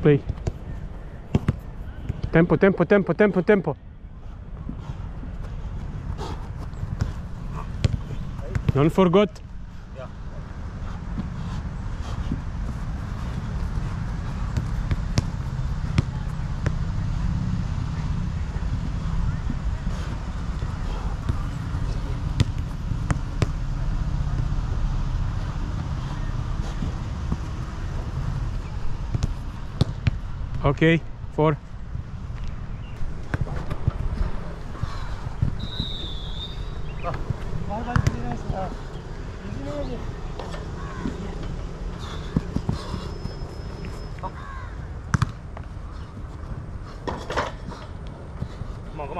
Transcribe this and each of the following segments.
Play. Tempo, tempo, tempo, tempo, tempo. Don't forget. Yeah. Okay, 4. Come on, come on.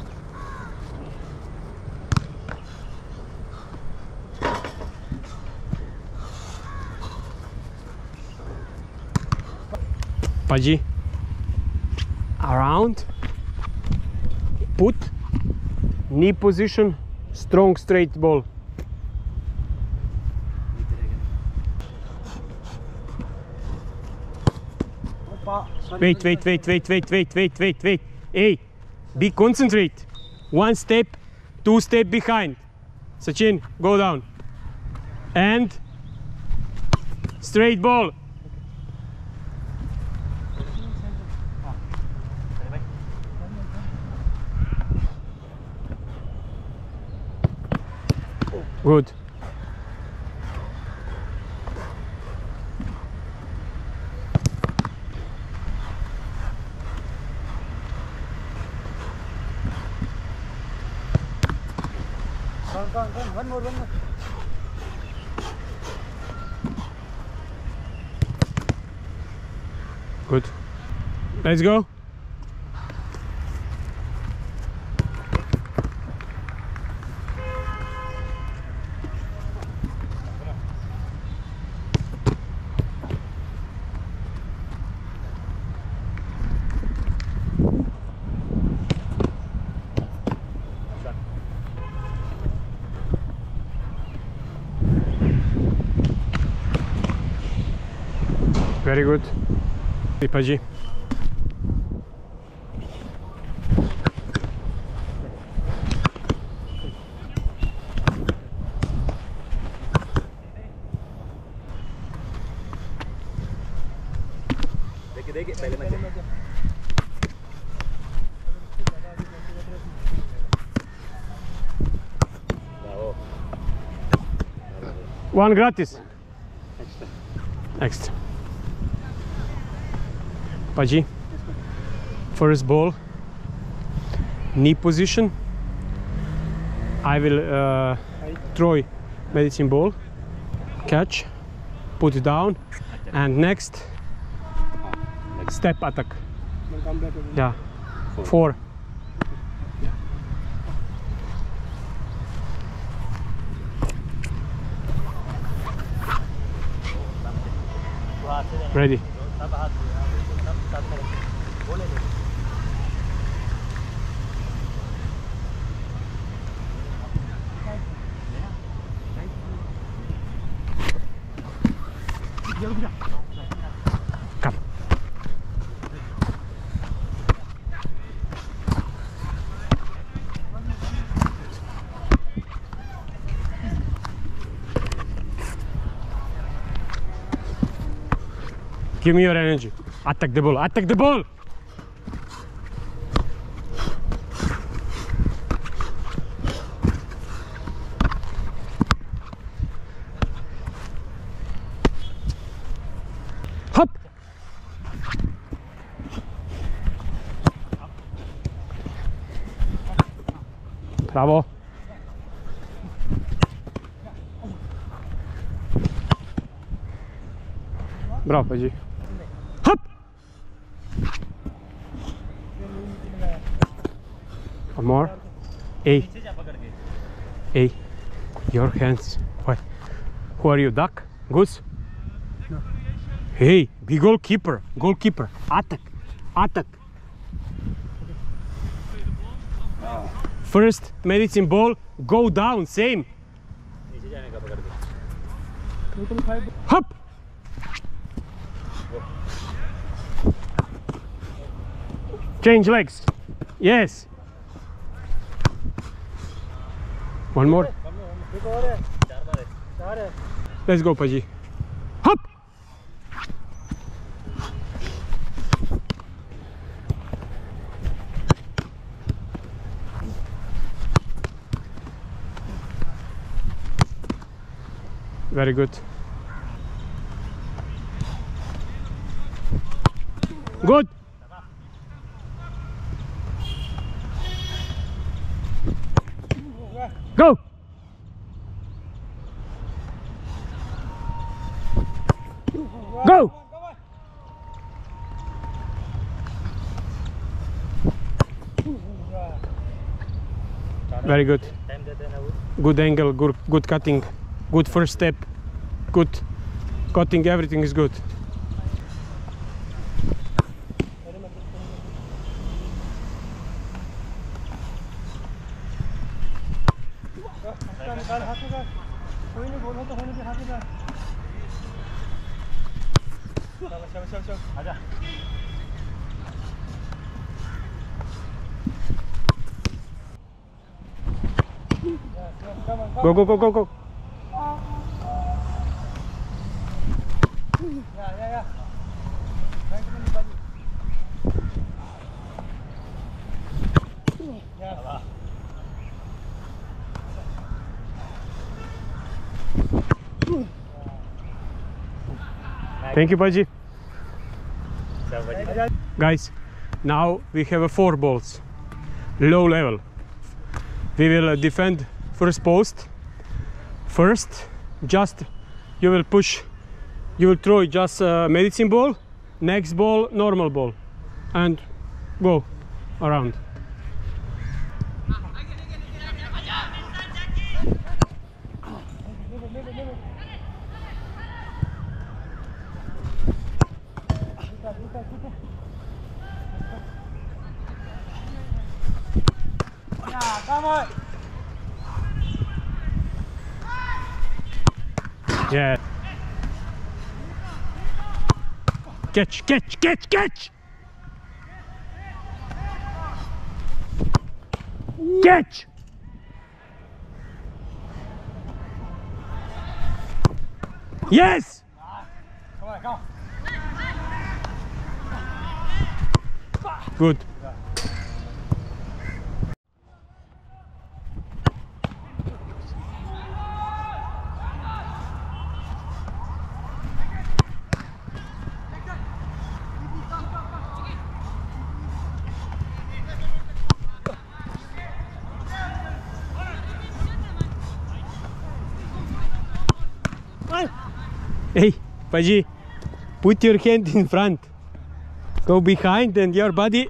Paji. Around. Put. Knee position. Strong straight ball. Wait, wait, wait, wait, wait, wait, wait, wait, wait. Hey, be concentrate. 1 step, 2 step behind. Sachin, go down. And straight ball. Good. One more. Good. Let's go. Very good. Paji. देखिए पहले मैं 1 gratis. Next. Paji. First ball. Knee position. I will throw medicine ball. Catch. Put it down. And next. Step attack. Yeah. 4. Ready. Come. Give me your energy. Attack the ball. Attack the ball. Hop. Bravo. Bravo, Paji. Hop. One more. Hey. Hey. Your hands. What? Who are you? Duck? Goose? No. Hey, be goalkeeper. Goalkeeper. Attack. Attack. First medicine ball. Go down. Same. Hop. Change legs. Yes. One more. Let's go, Paji. Hop. Very good. Good. Go. Go. Very good. Good angle, good cutting, good first step, good cutting, everything is good. Go, go, go, go, go. Thank you, Paji. Guys, now we have 4 balls, low level. We will defend first post. First, just you will push, you will throw just medicine ball, next ball normal ball, and go around. Yeah. Catch, catch, catch, catch! Catch! Yes! Good. Hey, Paji, put your hand in front. Go behind and your body.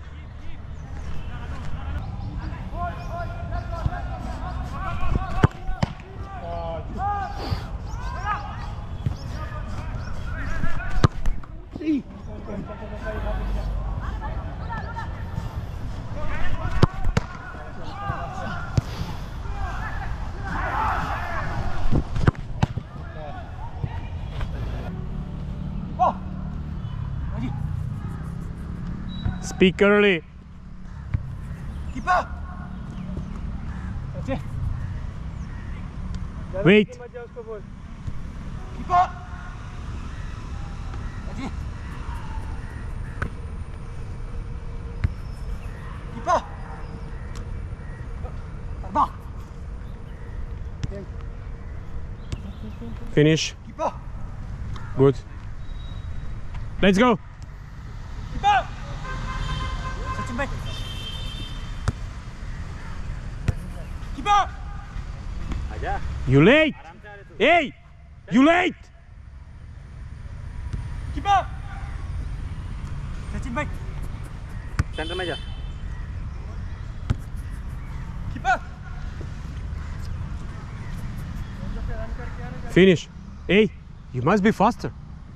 Speak early. Keeper. Wait. Keeper. Keeper. Finish. Keeper. Good. Let's go. Keeper. Sachin back. Keeper. Aja. You late. Hey, you late. Keeper. Sachin back. Center में जा. Keeper. Finish. Hey, you must be faster.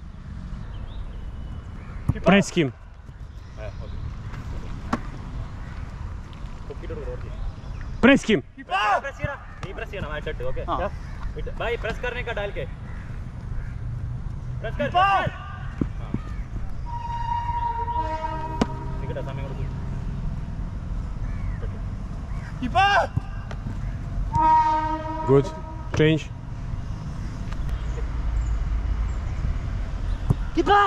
Press him. Press him. नहीं press करना मैं set okay भाई press करने का डाल के प्रेस कर ഇല്ല സമയം കൊടുക്കും Good. Change. Keeper!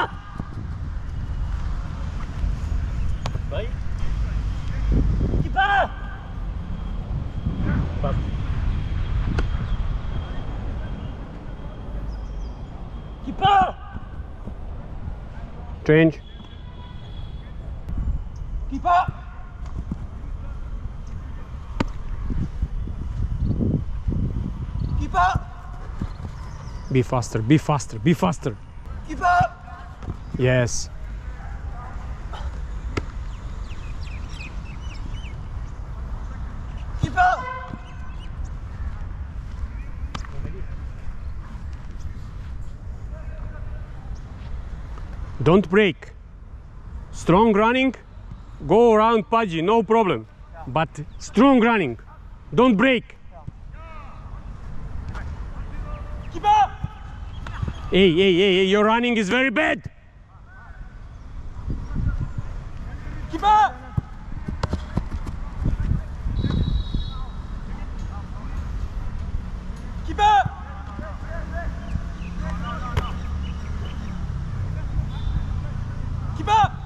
Bye. Keeper! Pass. Keeper! Change. Keeper! Keeper! Be faster, be faster, be faster. Keeper! Yes. Keeper! Don't break. Strong running, go around Pudgy, no problem. But strong running, don't break. Keeper! Hey, hey, hey, hey, your running is very bad. Keeper! Keeper! Keeper!